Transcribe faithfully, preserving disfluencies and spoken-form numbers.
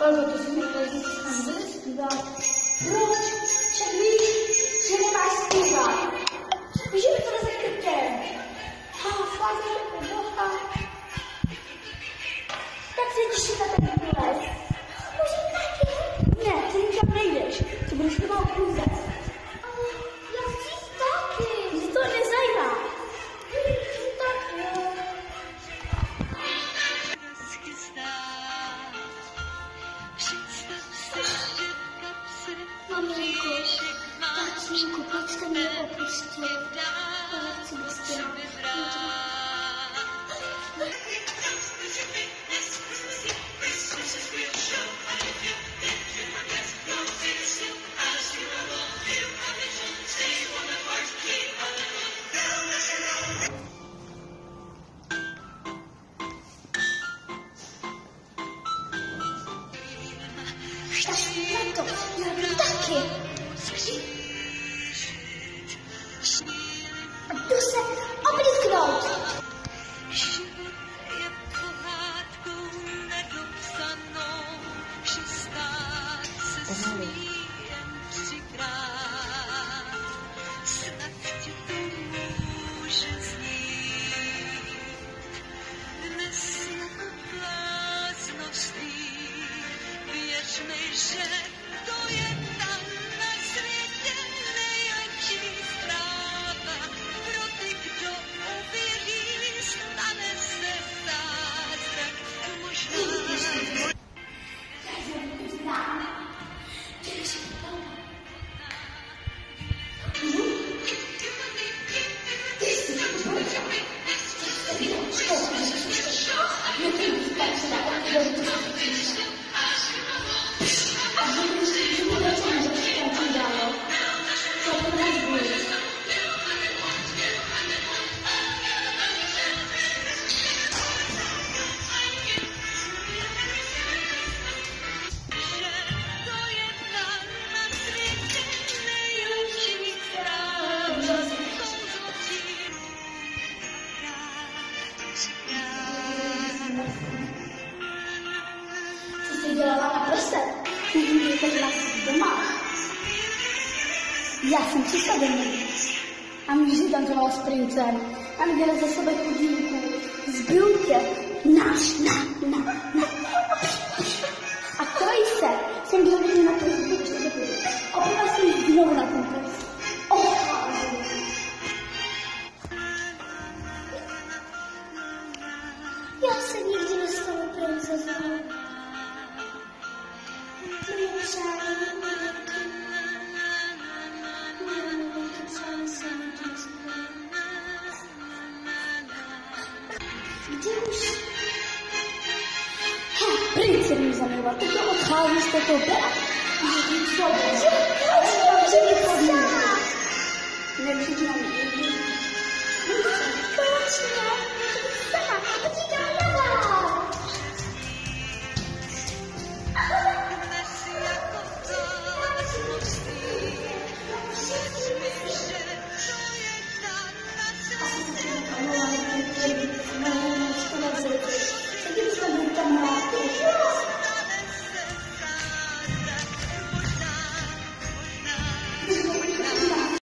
Boże, to sobie tam wyspiewać. Proč? Však víš, že nemáš zpívat. Víš, že mi to nezakrkem. Ha, fakt, že to boha. Tak se těší na ten les. Můžu taky? Ne, ty nikam nejdeš. Ty budeš doma uklízet. Ale já chci taky. Mě to nezajímá. Tak jo. Maminko, tatínku, proč jste mě opustil? Já chci bez těla. Tak na to, já taky. A jdu se oblíknout. Dělala na prse. Můžu to dělat doma. Já jsem přisazený. A můžu si tancovala s princem. A měla za sebe chudínku. Zbyltě. Náš, na, na, na. A trojse jsem byla vidět na to, že to přebyl. Opěla jsem znovu na ten prs. Odcházím. Já se nikdy nestanu princezou. Kde už? Ha, pryč se mi zamývat, teď to odchází z toho brát. Co? Co? Co? Co? Co?